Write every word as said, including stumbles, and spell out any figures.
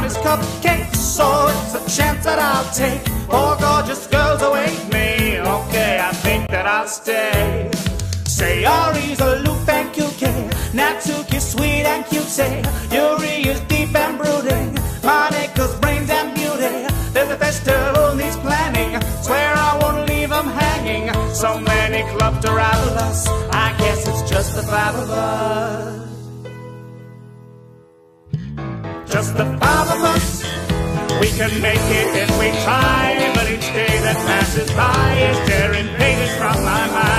is cupcakes, so it's a chance that I'll take. Four gorgeous girls await me, okay, I think that I'll stay. Sayori's aloof and cute, Natsuki's sweet and cute, say Yuri is deep and brooding, Monika's brains and beauty. There's a festival needs planning, swear I won't leave them hanging. So many clubs to rival us, I guess it's just the five of us. Just the five of us, we can make it if we try. But each day that passes by is tearing pages from my mind.